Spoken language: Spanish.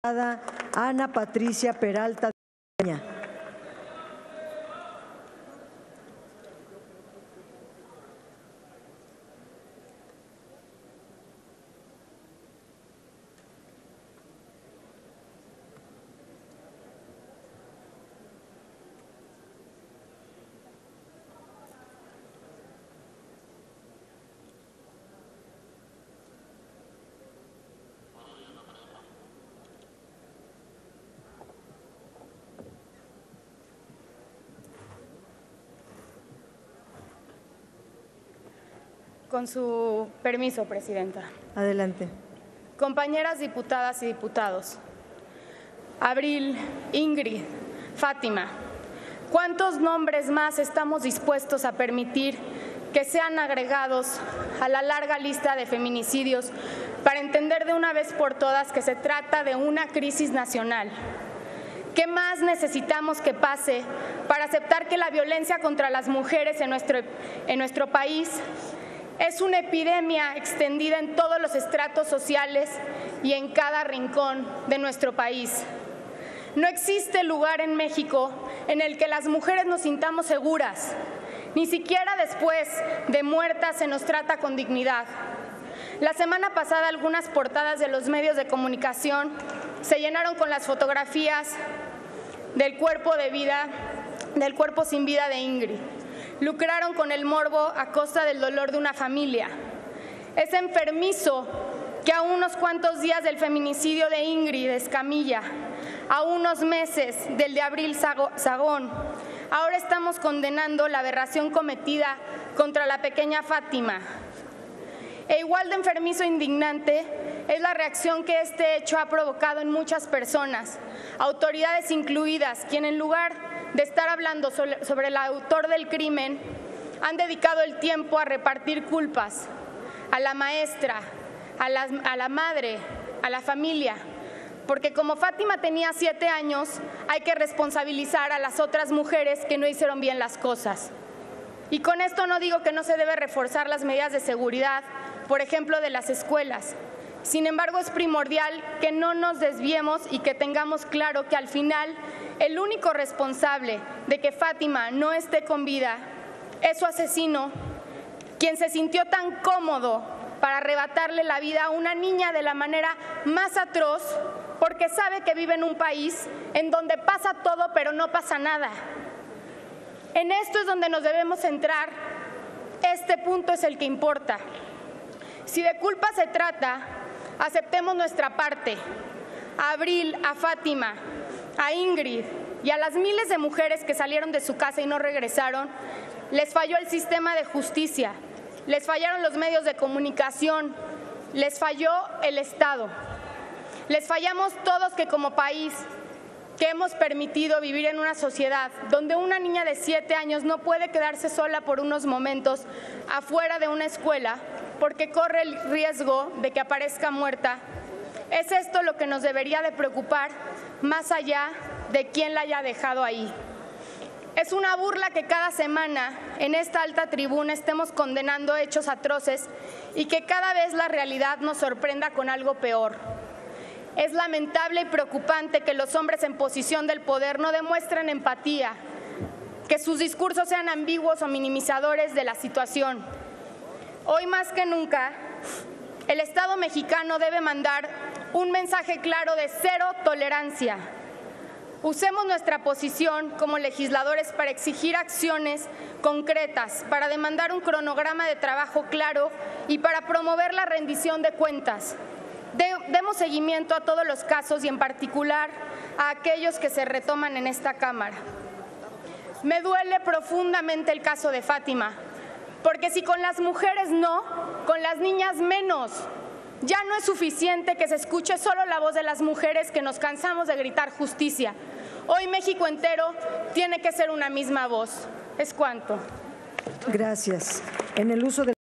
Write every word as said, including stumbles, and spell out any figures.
Ana Patricia Peralta. Con su permiso, Presidenta. Adelante. Compañeras diputadas y diputados, Abril, Ingrid, Fátima, ¿cuántos nombres más estamos dispuestos a permitir que sean agregados a la larga lista de feminicidios para entender de una vez por todas que se trata de una crisis nacional? ¿Qué más necesitamos que pase para aceptar que la violencia contra las mujeres en nuestro, en nuestro país es una epidemia extendida en todos los estratos sociales y en cada rincón de nuestro país? No existe lugar en México en el que las mujeres nos sintamos seguras. Ni siquiera después de muertas se nos trata con dignidad. La semana pasada algunas portadas de los medios de comunicación se llenaron con las fotografías del cuerpo de vida, del cuerpo sin vida de Ingrid. Lucraron con el morbo a costa del dolor de una familia. Es enfermizo que a unos cuantos días del feminicidio de Ingrid Escamilla, a unos meses del de Abril Sagón, ahora estamos condenando la aberración cometida contra la pequeña Fátima. E igual de enfermizo e indignante es la reacción que este hecho ha provocado en muchas personas, autoridades incluidas, quienes en lugar de estar hablando sobre el autor del crimen, han dedicado el tiempo a repartir culpas a la maestra, a la, a la madre, a la familia, porque como Fátima tenía siete años, hay que responsabilizar a las otras mujeres que no hicieron bien las cosas. Y con esto no digo que no se debe reforzar las medidas de seguridad, por ejemplo, de las escuelas. Sin embargo, es primordial que no nos desviemos y que tengamos claro que al final el único responsable de que Fátima no esté con vida es su asesino, quien se sintió tan cómodo para arrebatarle la vida a una niña de la manera más atroz, porque sabe que vive en un país en donde pasa todo pero no pasa nada. En esto es donde nos debemos centrar. Este punto es el que importa. Si de culpa se trata, aceptemos nuestra parte. A Abril, a Fátima, a Ingrid y a las miles de mujeres que salieron de su casa y no regresaron, les falló el sistema de justicia, les fallaron los medios de comunicación, les falló el Estado. Les fallamos todos que como país, que hemos permitido vivir en una sociedad donde una niña de siete años no puede quedarse sola por unos momentos afuera de una escuela porque corre el riesgo de que aparezca muerta. Es esto lo que nos debería de preocupar, más allá de quién la haya dejado ahí. Es una burla que cada semana en esta alta tribuna estemos condenando hechos atroces y que cada vez la realidad nos sorprenda con algo peor. Es lamentable y preocupante que los hombres en posición del poder no demuestren empatía, que sus discursos sean ambiguos o minimizadores de la situación. Hoy más que nunca, el Estado mexicano debe mandar un mensaje claro de cero tolerancia. Usemos nuestra posición como legisladores para exigir acciones concretas, para demandar un cronograma de trabajo claro y para promover la rendición de cuentas. De, demos seguimiento a todos los casos y en particular a aquellos que se retoman en esta Cámara. Me duele profundamente el caso de Fátima, porque si con las mujeres no, con las niñas menos. Ya no es suficiente que se escuche solo la voz de las mujeres que nos cansamos de gritar justicia. Hoy México entero tiene que ser una misma voz. Es cuanto. Gracias. En el uso de